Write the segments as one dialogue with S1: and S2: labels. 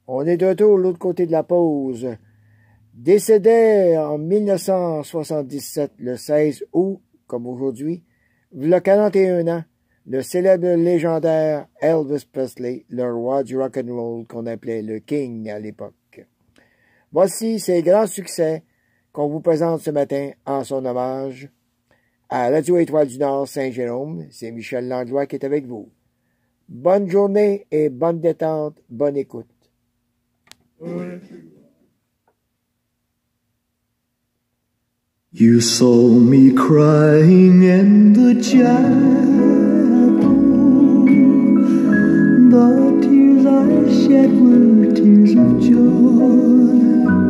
S1: On est de retour de l'autre côté de la pause. Décédé en 1977, le 16 août, comme aujourd'hui, il a 41 ans, le célèbre légendaire Elvis Presley, le roi du rock'n'roll qu'on appelait le King à l'époque. Voici ses grands succès qu'on vous présente ce matin en son hommage. À Radio Étoile du Nord Saint-Jérôme, c'est Michel Langlois qui est avec vous. Bonne journée et bonne détente, bonne écoute.
S2: You saw me crying in the chapel. The tears I shed were tears of joy.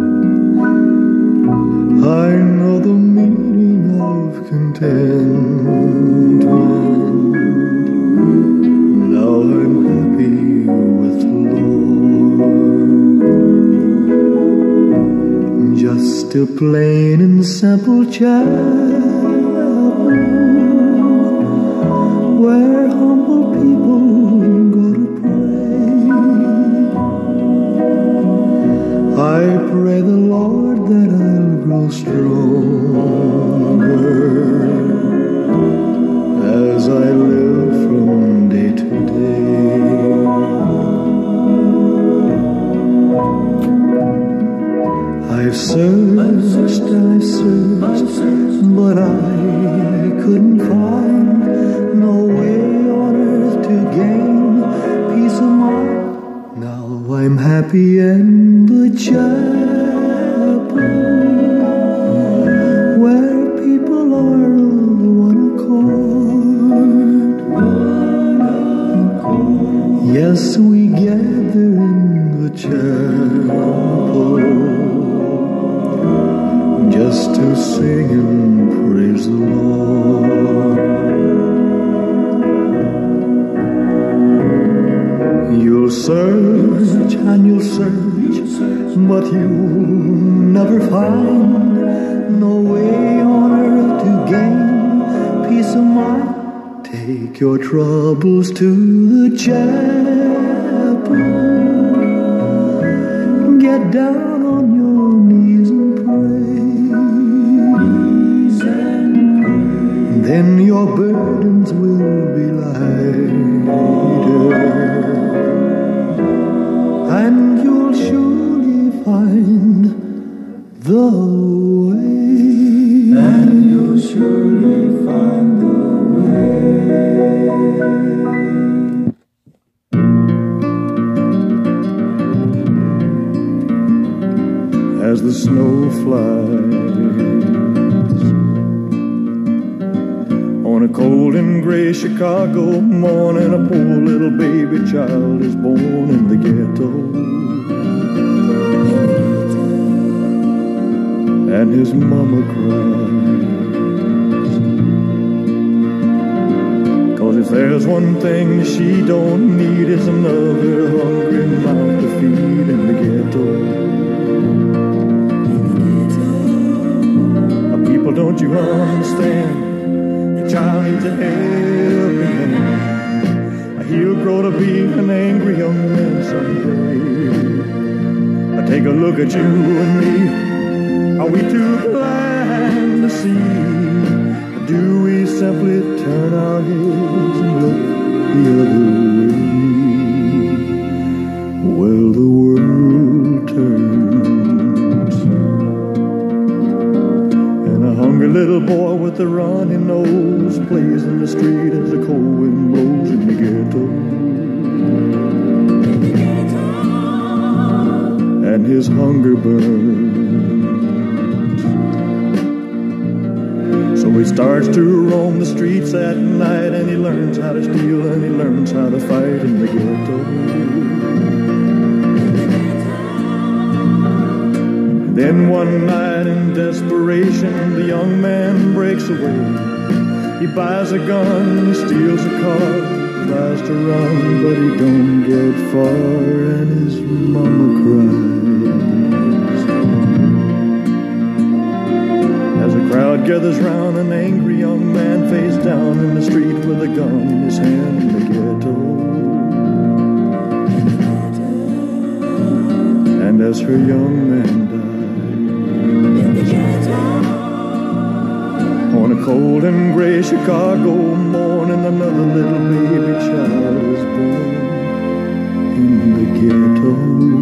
S2: I know the meaning of contentment. Now I'm happy with the Lord. Just a plain and simple chapel where humble people go to pray. I pray the Lord that I'll grow stronger as I live from day to day. I've searched, but I couldn't find no way on earth to gain peace of mind. Now I'm happy in the chapel where people are of one accord. Yes, we gather in the chapel just to sing and praise the Lord. You'll search and you'll search, but you'll never find no way on earth to gain peace of mind. Take your troubles to the chapel, get down on your knees and then your burdens will be lighter, and you'll surely find the way. And you'll surely find the way. As the snow flies on a cold and gray Chicago morning, a poor little baby child is born in the ghetto. And his mama cries, 'cause if there's one thing she don't need is another hungry mouth to feed in the ghetto. People, don't you understand? Child needs a helping hand. He'll grow to be an angry young man someday. Take a look at you and me. Are we too blind to see? Do we simply turn our heads and look the other way? Well, the world turns, and a hungry little boy with a runny nose plays in the street as the cold wind blows in the ghetto. And his hunger burns, so he starts to roam the streets at night, and he learns how to steal and he learns how to fight in the ghetto. Then one night in desperation, the young man breaks away. He buys a gun, he steals a car, tries to run, but he don't get far, and his mama cries. As a crowd gathers round, an angry young man face down in the street with a gun in his hand in the ghetto. as her young man died. On a cold and gray Chicago morning, another little baby child was born in the ghetto.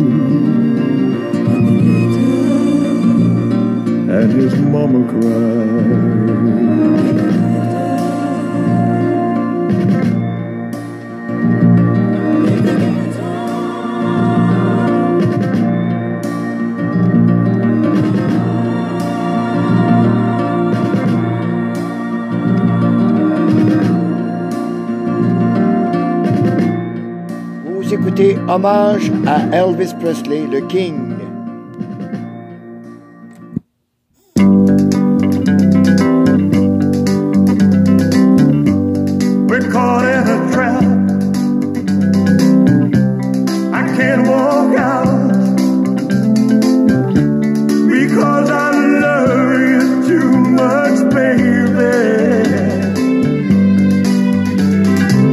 S2: And his mama cried.
S1: Vous écoutez Hommage à Elvis Presley, le King.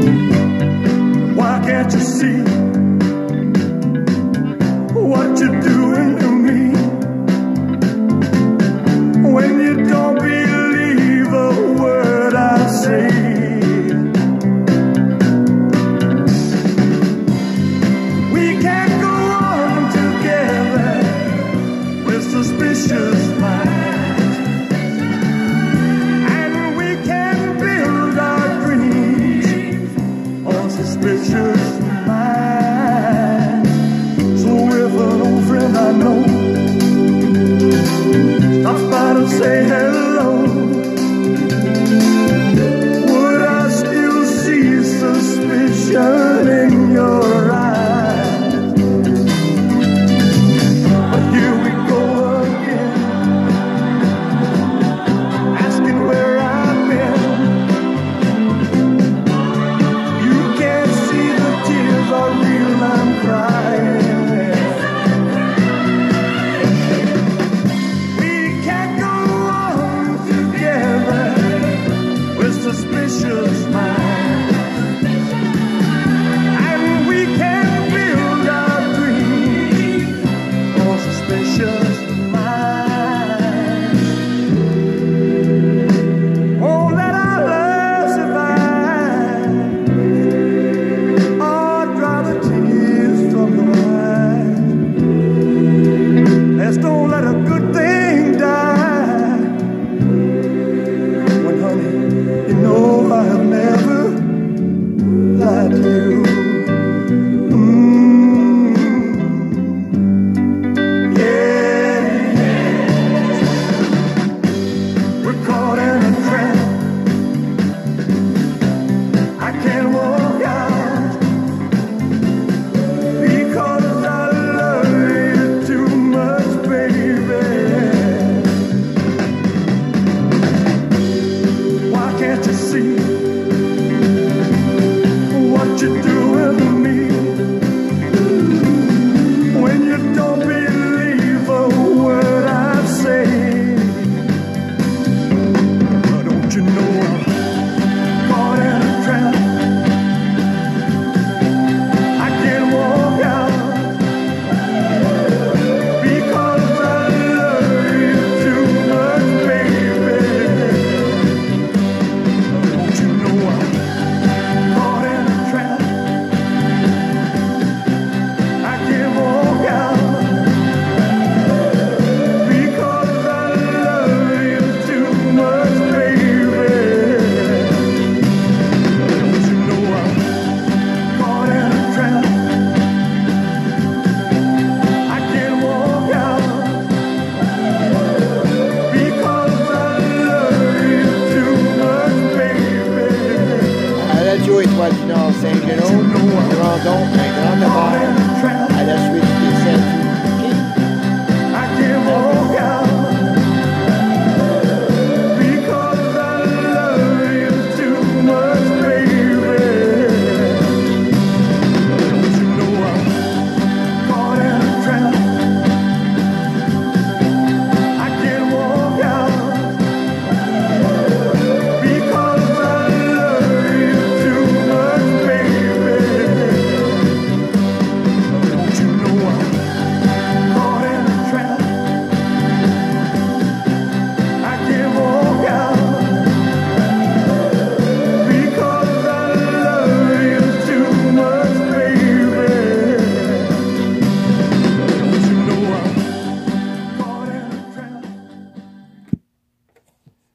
S2: What you do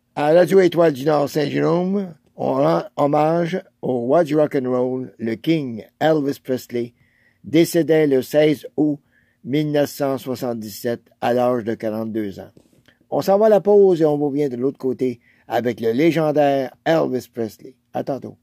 S1: À la Radio Étoile du Nord Saint-Jérôme, on rend hommage au roi du rock'n'roll, le King Elvis Presley, décédé le 16 août 1977 à l'âge de 42 ans. On s'en va à la pause et on revient de l'autre côté avec le légendaire Elvis Presley. À tantôt.